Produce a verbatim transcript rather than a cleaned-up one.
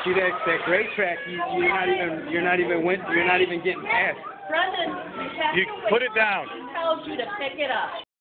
See that that great track? You you're not even you're not even went you're not even getting past. Brendan, you have You to wait put it down. till he tells you to pick it up.